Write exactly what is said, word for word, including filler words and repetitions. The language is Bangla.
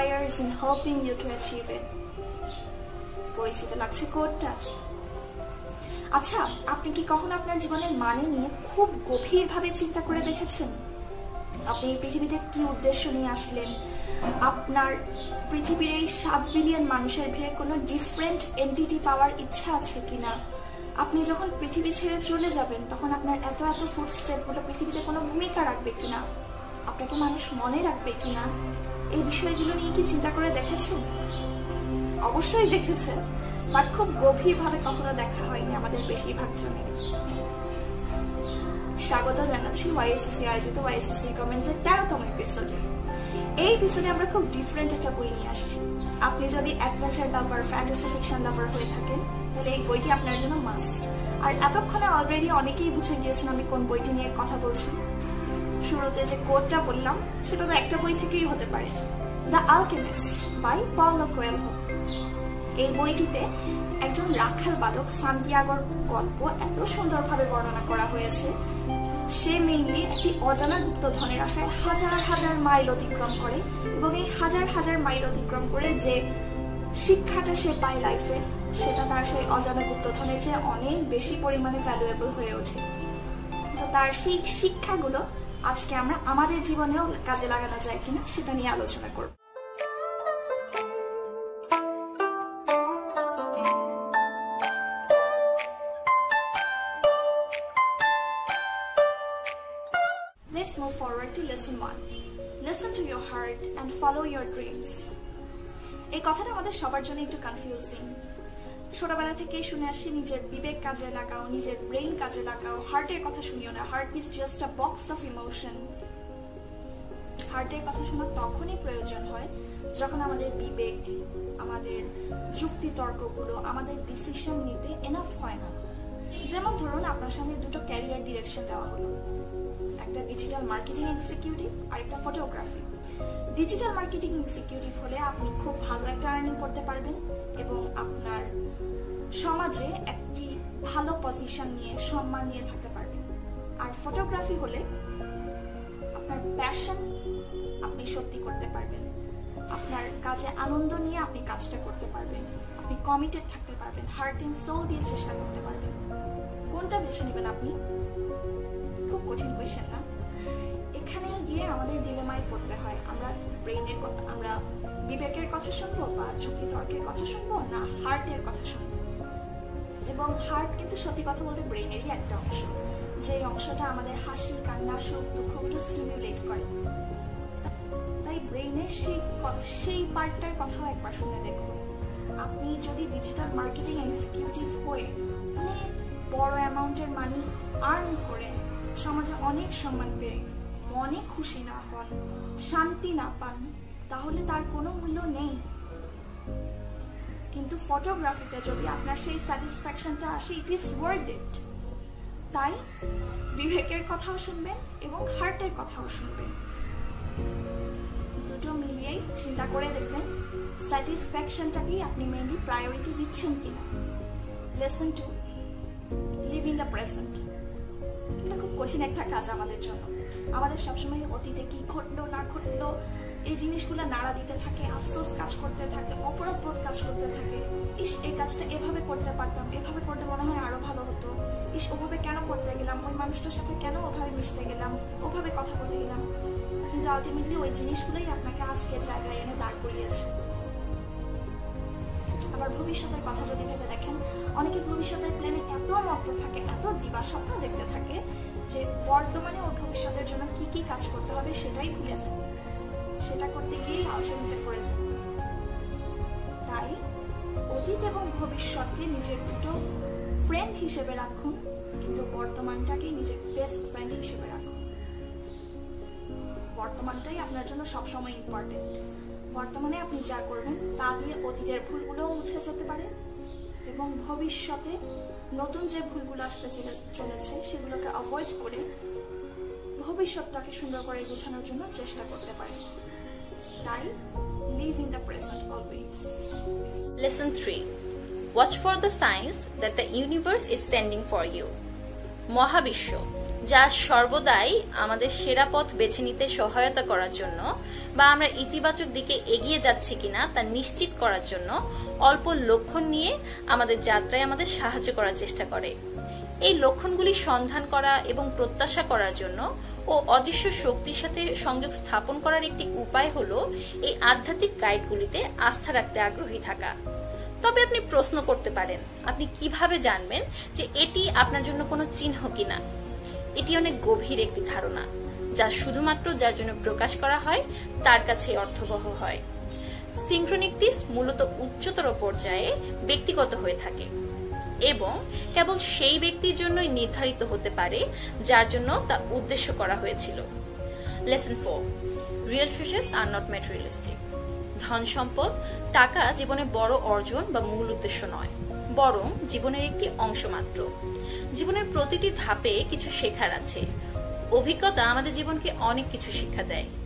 inspires in helping you to achieve it. পরিচিত লাগছে কোটটা? আচ্ছা, আপনি কি কখনো আপনার জীবনের মানে নিয়ে খুব গভীরভাবে চিন্তা করে দেখেছেন? আপনি এই পৃথিবীতে কি উদ্দেশ্য নিয়ে আসলেন? আপনার পৃথিবীর এই সাত বিলিয়ন মানুষের ভিড়ে কোনো ডিফারেন্ট এন্টিটি পাওয়ার ইচ্ছা আছে কিনা? আপনি যখন পৃথিবী ছেড়ে চলে যাবেন তখন আপনার এত এত ফুটস্টেপগুলো পৃথিবীতে কোনো ভূমিকা রাখবে কিনা? আপনাকে মানুষ মনে রাখবে কিনা? এই বিষয়গুলো নিয়ে কি চিন্তা করে দেখেছেন? অবশ্যই দেখেছেন, বাট খুব গভীরভাবে কখনো দেখা হয়নি আমাদের বেশিরভাগ জনের। স্বাগত জানাচ্ছি ওয়াইএসএসসি আয়োজিত ওয়াইএসএসসি রিকমেন্ডস এর তেরোতম এপিসোডে। এই এপিসোডে আমরা খুব ডিফারেন্ট একটা বই নিয়ে আসছি। আপনি যদি adventure lover, fantasy fiction lover হয়ে থাকেন তাহলে এই বইটি আপনার জন্য মাস্ট। আর এতক্ষণে অলরেডি অনেকেই বুঝে গিয়েছেন আমি কোন বইটি নিয়ে কথা বলছি। শুরুতে যে কোটটা বললাম সেটা তো একটা বই থেকেই হতে পারে, the Alchemist by Paulo Coelho. এই বইটিতে একজন রাখাল বালক সান্তিয়াগোর গল্প এত সুন্দরভাবে বর্ণনা করা হয়েছে। সে মেইনলি একটি অজানা গুপ্তধনের আশায় হাজার হাজার মাইল অতিক্রম করে এবং এই হাজার হাজার মাইল অতিক্রম করে যে শিক্ষাটা সে পায় লাইফে, সেটা তার সেই অজানা গুপ্তধনের চেয়ে অনেক বেশি পরিমাণে ভ্যালুয়েবল হয়ে ওঠে। তো তার সেই শিক্ষাগুলো আজকে আমরা আমাদের জীবনেও কাজে লাগানো যায় কিনা সেটা নিয়ে আলোচনা করব। Let's move forward to lesson one. Listen to your heart and follow your dreams. এই কথাটা আমাদের সবার জন্য একটু কনফিউজিং। ছোটবেলা থেকেই শুনে আসছি নিজের বিবেক কাজে লাগাও, নিজের ব্রেইন কাজে লাগাও, হার্টের কথা শুনিও না, heart is just a box of emotion. হার্টের কথা শোনা তখনই প্রয়োজন হয় যখন আমাদের বিবেক, আমাদের যুক্তি তর্কগুলো আমাদের ডিসিশন নিতে এনাফ হয় না। যেমন ধরুন আপনার সামনে দুটো ক্যারিয়ার ডিরেকশন দেওয়া হলো, একটা ডিজিটাল মার্কেটিং এক্সিকিউটিভ আর একটা ফটোগ্রাফি। ডিজিটাল মার্কেটিং এক্সিকিউটিভ হলে আপনি খুব ভালো একটা আর্নিং করতে পারবেন এবং আপনার সমাজে একটি ভালো পজিশন নিয়ে সম্মান নিয়ে থাকতে পারবেন। আর ফটোগ্রাফি হলে আপনার প্যাশন আপনি সত্যি করতে পারবেন, আপনার কাজে আনন্দ নিয়ে আপনি কাজটা করতে পারবেন, আপনি কমিটেড থাকতে পারবেন, হার্ট এন্ড সোল দিয়ে চেষ্টা করতে পারবেন। কোনটা বেছে নেবেন আপনি? খুব কঠিন কোয়েশ্চেন না? এখানে গিয়ে আমাদের ডিলেমায় পড়তে হয়, আমরা ব্রেইনের কথা, আমরা বিবেকের কথা শুনবো বা যুক্তি তর্কের কথা শুনবো না হার্টের কথা শুনবো। এবং হার্ট কিন্তু সত্যি কথা বলতে ব্রেইনেরই একটা অংশ, যে অংশটা আমাদের হাসি, কান্না, সুখ, দুঃখগুলো স্টিমুলেট করে। তাই ব্রেইনের সেই সেই পার্টটার কথাও একবার শুনে দেখুন। আপনি যদি ডিজিটাল মার্কেটিং এক্সিকিউটিভ হয়ে অনেক বড় অ্যামাউন্টের মানি আর্ন করে সমাজে অনেক সম্মান পেয়ে মনে খুশি না হন, শান্তি না পান, তাহলে তার কোনো মূল্য নেই। কিন্তু ফটোগ্রাফিতে যদি আপনার সেই স্যাটিসফ্যাকশনটা আসে, ইট ইজ ওয়ার্থ ইট। তাই বিবেকের কথাও শুনবেন এবং হার্টের কথাও শুনবেন, দুটো মিলিয়েই চিন্তা করে দেখবেন স্যাটিসফ্যাকশনটাকেই আপনি মেইনলি প্রায়োরিটি দিচ্ছেন কিনা। Lesson two, live in the present. এটা খুব কঠিন একটা কাজ আমাদের জন্য। আমাদের সবসময় অতীতে কি ঘটলো না ঘটলো এই জিনিসগুলো নাড়া দিতে থাকে, আফসোস কাজ করতে থাকে, অপরাধ বোধ কাজ করতে থাকে। ইস, এই কাজটা এভাবে করতে পারতাম, এভাবে করতে মনে হয় আরো ভালো হতো। ইস, ওভাবে কেন করতে গেলাম, ওই মানুষটার সাথে কেন ওভাবে মিশতে গেলাম, ওভাবে কথা বলতে গেলাম। কিন্তু আলটিমেটলি ওই জিনিসগুলোই আপনাকে আজকের জায়গায় এনে দাঁড় করিয়েছে। আবার ভবিষ্যতের কথা যদি ভেবে দেখেন, অনেকে ভবিষ্যতের প্ল্যানে এত মত্ত থাকে, এত দিবা স্বপ্ন দেখতে থাকে যে বর্তমানে ও ভবিষ্যতের জন্য কি কি কাজ করতে হবে সেটাই ভুলে যায়, সেটা করতে গিয়েই আলসেমিতে পড়ে যায়। তাই অতীত এবং ভবিষ্যৎকে নিজের দুটো ফ্রেন্ড হিসেবে রাখুন, কিন্তু বর্তমানটাকেই নিজের বেস্ট ফ্রেন্ড হিসেবে রাখুন। বর্তমানটাই আপনার জন্য সবসময় ইম্পর্টেন্ট। বর্তমানে আপনি যা করবেন তা দিয়ে অতীতের ভুলগুলোও মুছে যেতে পারে এবং ভবিষ্যতে নতুন যে ভুলগুলো আসতে চলেছে সেগুলোকে অ্যাভয়েড করে ভবিষ্যৎটাকে সুন্দর করে গোছানোর জন্য চেষ্টা করতে পারেন। তাই live in the present always. Lesson three. Watch for the signs that the universe is sending for you. মহাবিশ্ব যা সর্বদাই আমাদের সেরা পথ বেছে নিতে সহায়তা করার জন্য বা আমরা ইতিবাচক দিকে এগিয়ে যাচ্ছি কিনা তা নিশ্চিত করার জন্য অল্প লক্ষণ নিয়ে আমাদের যাত্রায় আমাদের সাহায্য করার চেষ্টা করে। এই লক্ষণগুলি সন্ধান করা এবং প্রত্যাশা করার জন্য ও অদৃশ্য শক্তির সাথে সংযোগ স্থাপন করার একটি উপায় হলো এই আধ্যাত্মিক গাইডগুলিতে আস্থা রাখতে আগ্রহী থাকা। তবে আপনি প্রশ্ন করতে পারেন, আপনি কিভাবে জানবেন যে এটি আপনার জন্য কোনো চিহ্ন কিনা? এটি অনেক গভীর একটি ধারণা, যা শুধুমাত্র যার জন্য প্রকাশ করা হয় তার কাছে অর্থবহ হয়। সিনক্রোনিকটিস মূলত উচ্চতর পর্যায়ে ব্যক্তিগত হয়ে থাকে এবং কেবল সেই ব্যক্তির জন্যই নির্ধারিত হতে পারে যার জন্য তা উদ্দেশ্য করা হয়েছিল। Lesson four, real treasures are not materialistic. ধন সম্পদ, টাকা জীবনের বড় অর্জন বা মূল উদ্দেশ্য নয়, বরং জীবনের একটি অংশ মাত্র। জীবনের প্রতিটি ধাপে কিছু শেখার আছে। অভিজ্ঞতা আমাদের জীবনকে অনেক কিছু শিক্ষা দেয়,